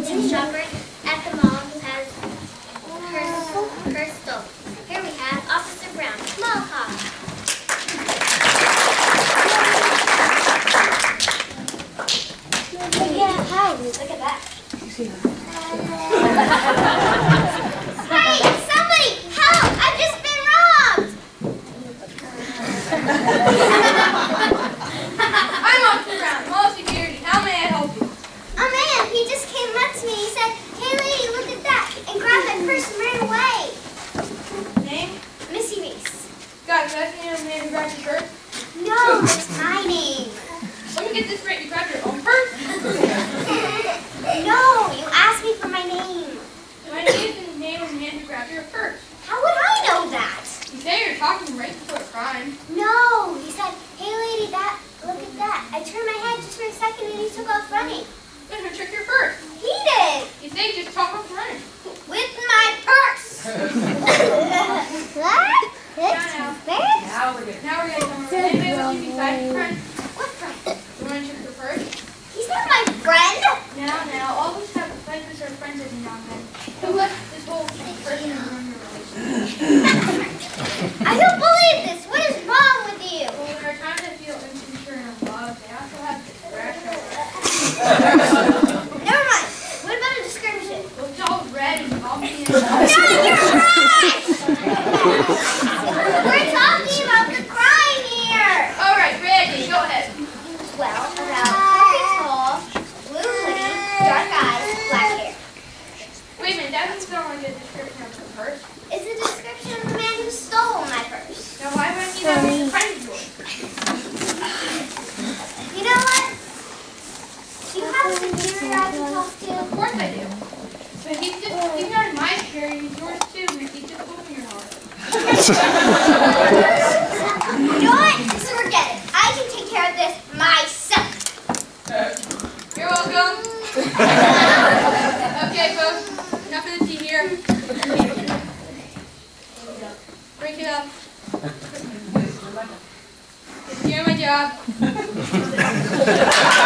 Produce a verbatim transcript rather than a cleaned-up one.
gift shopper at the mall who has her, her stove. Here we have Officer Brown, Mall Cop. Yeah, hi. Look at that. Hey, somebody, help! I've just been robbed! I'm Officer Brown, Mall Security. How may I help you? A man, he just came up to me. He said, hey lady, look at that, and grabbed my purse and ran away. Name? Missy Reese. Got it. That's the name of the man who grabbed your purse? No, it's my name. Let me get this straight. You grabbed your own purse? No, you asked me for my name. My name is the name of the man who grabbed your purse. How would I know that? You say you're talking right before a crime. No, he said, hey lady, that, look at that. I turned my head just for a second and he took off running. Then who took your purse? He did. You say just talk off running. With my purse. What? Now, now. Purse? Now we're good. Now we're going to come over. Anybody with you besides your friend? What friend? The one who took your purse? He's not my friend. Now, now. All of us have like us are friends every now and then. Who let this whole person ruin your relationship? I don't believe this. What is wrong with you? Well, there are times I feel insecure and unloved. They also have this rash over. Never mind. What about a description? Well, it's all red and bumpy and... No, you're right! We're talking about the crime here. All right, Randy, go ahead. Well, about perfect tall, blue hoodie, dark eyes, black hair. Wait a minute, that doesn't sound like a description of the purse. It's a description of the man who stole my purse. Now, why wouldn't you have a friend of yours? You know what? Do you have a superior I can talk to? Of course I do. But he's just, he's not in my security, he's yours too, and he's just open your heart. You know what? Just forget it. I can take care of this myself. You're welcome. Okay, folks, enough of the tea here. Break it up. Taking care of my job.